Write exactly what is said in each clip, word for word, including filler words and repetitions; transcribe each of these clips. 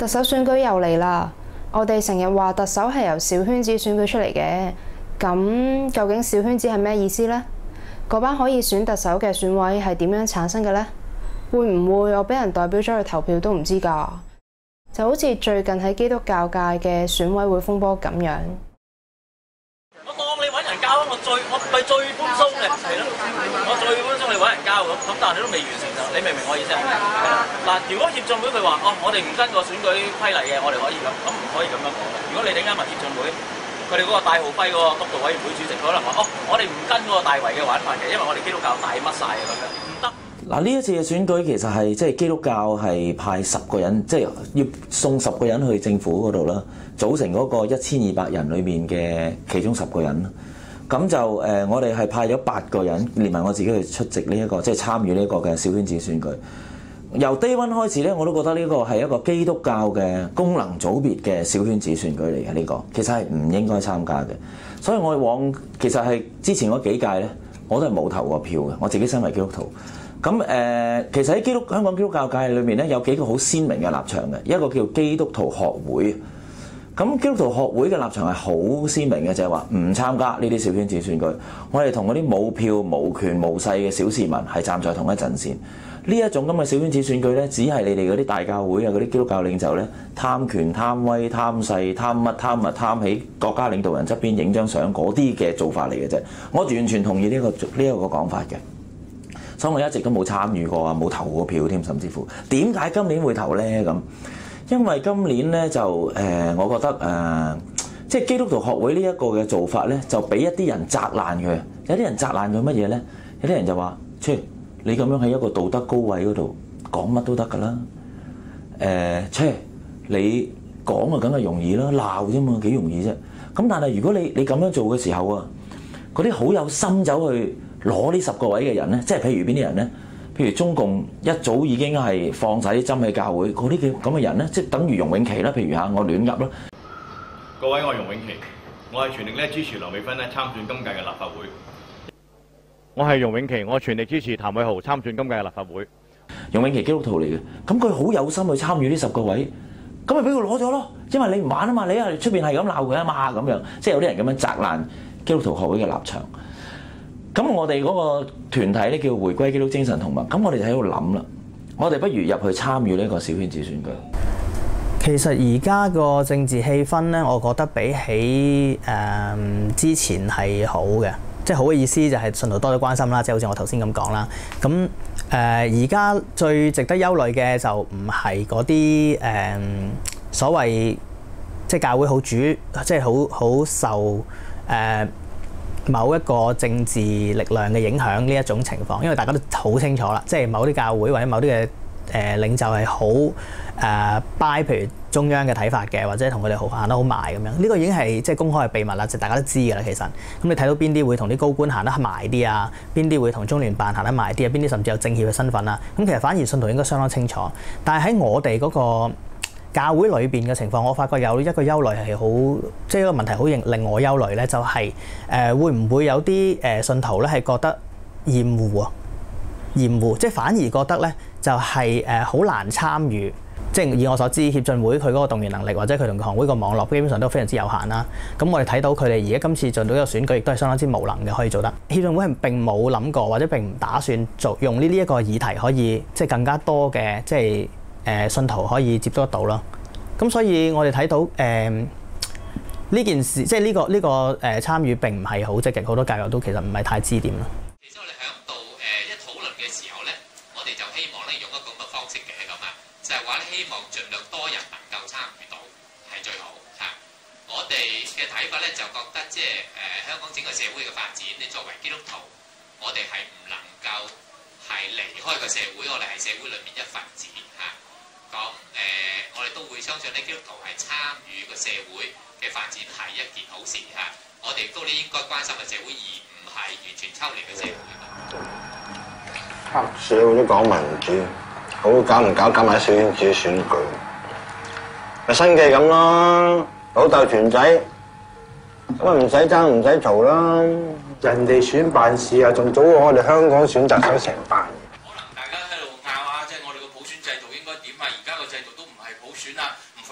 特首選舉又嚟啦！我哋成日話特首係由小圈子選舉出嚟嘅，咁究竟小圈子係咩意思呢？嗰班可以選特首嘅選委係點樣產生嘅呢？會唔會我俾人代表咗去投票都唔知㗎？就好似最近喺基督教界嘅選委會風波咁樣。 我當你揾人交，我最我咪最寬鬆嘅，係咯，我最寬鬆你揾人交咁，咁但係你都未完成就，你明唔明我意思啊？嗱，如果協進會佢話哦，我哋唔跟個選舉規例嘅，我哋可以咁，咁唔可以咁樣講嘅。如果你點解問協進會，佢哋嗰個戴浩輝嗰個督導委員會主席，佢可能話哦，我哋唔跟嗰個大圍嘅玩法嘅，因為我哋基督教大乜晒嘅咁樣，唔得。 嗱，呢一次嘅選舉其實係即係基督教係派十個人，即係要送十個人去政府嗰度啦，組成嗰個一千二百人裏面嘅其中十個人。咁就誒、呃，我哋係派咗八個人，連埋我自己去出席呢、這、一個，即係參與呢個嘅小圈子選舉。由 day one 開始咧，我都覺得呢個係一個基督教嘅功能組別嘅小圈子選舉嚟嘅，呢、這個其實係唔應該參加嘅。所以我往其實係之前嗰幾屆咧，我都係冇投過票嘅。我自己身為基督徒。咁誒、呃，其實喺基督香港基督教界裏面咧，有幾個好鮮明嘅立場嘅，一個叫基督徒學會。咁基督徒學會嘅立場係好鮮明嘅，就係話唔參加呢啲小圈子選舉。我哋同嗰啲冇票、無權、無勢嘅小市民係站在同一陣線。呢一種咁嘅小圈子選舉咧，只係你哋嗰啲大教會啊、嗰啲基督教領袖咧，貪權、貪威、貪勢、貪乜貪物、貪喺國家領導人側邊影張相嗰啲嘅做法嚟嘅啫。我完全同意呢、呢個呢一、呢個講法嘅。所以我一直都冇參與過啊，冇投過票添，甚至乎點解今年會投咧咁？因為今年咧就誒、呃，我覺得誒、呃，即係基督徒學會呢一個嘅做法咧，就俾一啲人責難佢。有啲人責難佢乜嘢咧？有啲人就話：切，你咁樣喺一個道德高位嗰度講乜都得㗎啦。誒、呃，切，你講啊，梗係容易啦，鬧啫嘛，幾容易啫。咁但係如果你你咁樣做嘅時候啊，嗰啲好有心走去攞呢十個位嘅人咧，即係譬如邊啲人咧？譬如中共一早已經係放晒啲針喺教會，嗰啲嘅咁嘅人咧，即係等於容永琪啦。譬如嚇，我亂噏啦。 各位，我係容永琪，我係全力咧支持梁美芬咧參選今屆嘅立法會。 我係容永琪，我全力支持譚偉豪參選今屆嘅立法會。 容永琪基督徒嚟嘅，咁佢好有心去參與呢十個位，咁咪俾佢攞咗咯。因為你唔玩啊嘛，你係出邊係咁鬧佢啊嘛，咁樣即係有啲人咁樣責難基督徒學會嘅立場。咁我哋嗰個團體咧叫回歸基督精神同盟，咁我哋就喺度諗啦，我哋不如入去參與呢個小圈子選舉。 其實而家個政治氣氛咧，我覺得比起誒、呃、之前係好嘅，即係好嘅意思就係信徒多咗關心啦，即係好似我頭先咁講啦。咁誒而家最值得憂慮嘅就唔係嗰啲誒所謂即係教會好主，即係好好受誒、呃某一個政治力量嘅影響呢一種情況，因為大家都好清楚啦，即係某啲教會或者某啲嘅誒領袖係好誒 buy 譬如中央嘅睇法嘅，或者同佢哋好行得好埋咁樣，呢、這個已經係即係公開嘅秘密啦，就大家都知㗎啦。其實咁你睇到邊啲會同啲高官行得埋啲啊，邊啲會同中聯辦行得埋啲啊，邊啲甚至有政協嘅身份啊，咁其實反而信徒應該相當清楚。但係喺我哋嗰、那個教會裏邊嘅情況，我發覺有一個憂慮係好，即係一個問題好令令我憂慮咧，就係、是、誒、呃、會唔會有啲誒信徒咧係覺得厭惡啊，厭惡，即係反而覺得咧就係誒好難參與。即係以我所知，協進會佢嗰個動員能力或者佢同行會個網絡基本上都非常之有限啦。咁我哋睇到佢哋而家今次進到呢個選舉，亦都係相當之無能嘅，可以做得。協進會係並冇諗過或者並唔打算做用呢呢一個議題可以即係更加多嘅即係。誒信徒可以接觸得到咯，咁所以我哋睇到誒呢、呃、件事，即係呢、呢個呢、呢個誒、呃、參與並唔係好積極，好多教友都其實唔係太知點咯。 其實我哋響到誒一討論嘅時候咧，我哋就希望咧用一個咁嘅方式嘅咁啊，就係話咧希望盡量多人能夠參與到係最好嚇。我哋嘅睇法咧就覺得即係誒香港整個社會嘅發展，你作為基督徒，我哋係唔能夠係離開個社會，我哋係社會裏面一份子嚇。講誒、呃，我哋都會相信咧，基督徒係參與個社會嘅發展係一件好事嚇。我哋都咧應該關心個社會，而唔係完全抽離個社會。 黑社會都講民主，好搞唔搞搞埋小圈子選舉，咪新記咁咯，老豆團仔，咁啊唔使爭唔使嘈啦。人哋選辦事啊，仲早過我哋香港選擇手成班。 可能大家喺度拗啊，即係我哋個普選制度應該點啊？而家個制度都唔係普選啦，唔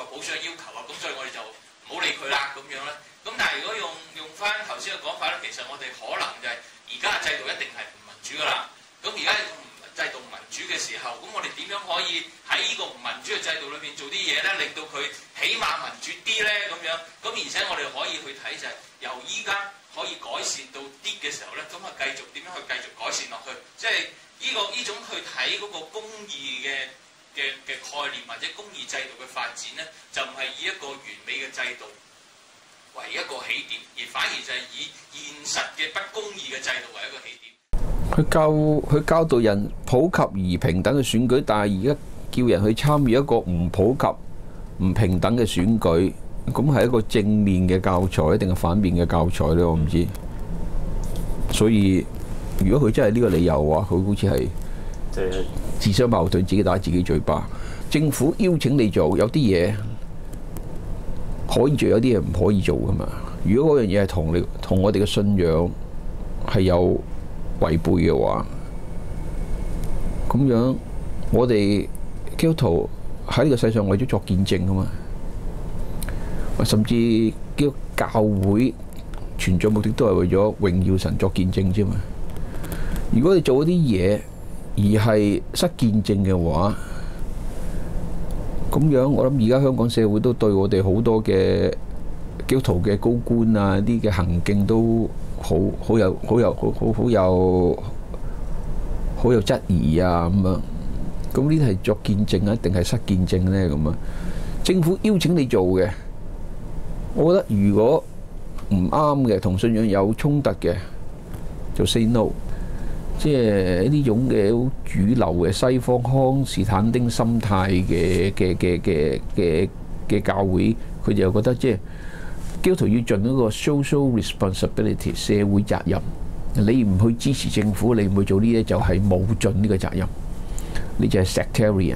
其實我哋可能就係而家嘅制度一定係唔民主㗎啦。咁而家制度唔民主嘅時候，咁我哋點樣可以喺呢個唔民主嘅制度裏邊做啲嘢咧，令到佢起碼民主啲咧咁樣？咁而且我哋可以去睇就係由依家可以改善到啲嘅時候咧，咁啊繼續點樣去繼續改善落去？即係呢個呢種去睇嗰個公義嘅嘅嘅概念或者公義制度嘅發展咧，就唔係以一個完美嘅制度為一個起點，而反而就係以現實嘅不公義嘅制度為一個起點。 佢教佢教導人普及而平等嘅選舉，但係而家叫人去參與一個唔普及、唔平等嘅選舉，咁係一個正面嘅教材定係反面嘅教材咧？我唔知。所以如果佢真係呢個理由嘅話，佢好似係即係自相矛盾，自己打自己嘴巴。政府邀請你做，有啲嘢可以做，有啲嘢唔可以做噶嘛。如果嗰樣嘢係同你同我哋嘅信仰係有違背嘅話，咁樣我哋基督徒喺呢個世上為咗作見證啊嘛，甚至基督教會存在目的都係為咗榮耀神作見證啫嘛。如果你做一啲嘢而係失見證嘅話，咁樣我諗而家香港社會都對我哋好多嘅基督徒嘅高官啊啲嘅行徑都好好有好有好好好有好有質疑啊咁樣。咁呢啲係作見證啊，定係失見證咧咁啊？政府邀請你做嘅，我覺得如果唔啱嘅，同信仰有衝突嘅，就 say no。即係呢種嘅好主流嘅西方康斯坦丁心態嘅嘅嘅嘅嘅嘅教會，佢就覺得即係基督徒要盡一個 social responsibility 社會責任。你唔去支持政府，你唔去做呢啲，就係冇盡呢個責任。呢就係 sectarian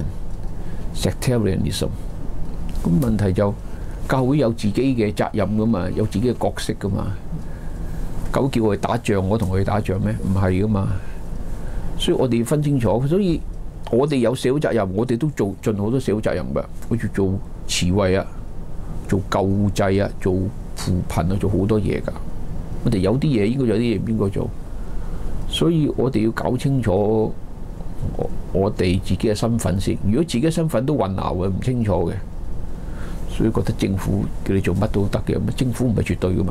sectarianism。咁問題就教會有自己嘅責任噶嘛，有自己嘅角色噶嘛。狗叫我去打仗，我同佢去打仗咩？唔係噶嘛。所以我哋要分清楚。所以我哋有社會責任，我哋都做盡好多社會責任㗎。好似做慈惠啊，做救濟啊，做扶貧啊，做好多嘢㗎。我哋有啲嘢應該有啲嘢唔應該做。所以我哋要搞清楚我我哋自己嘅身份先。如果自己嘅身份都混淆嘅，唔清楚嘅，所以覺得政府叫你做乜都得嘅。咁政府唔係絕對㗎嘛。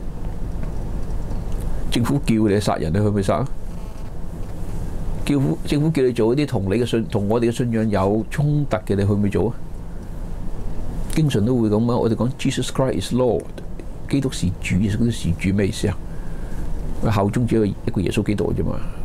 政府叫你殺人，你去唔去殺啊？叫政府叫你做一啲同你嘅信、同我哋嘅信仰有衝突嘅，你去唔去做啊？經常都會咁啊！我哋講 Jesus Christ is Lord， 基督是主，基督是主咩意思啊？效忠只有一個耶穌基督啫嘛。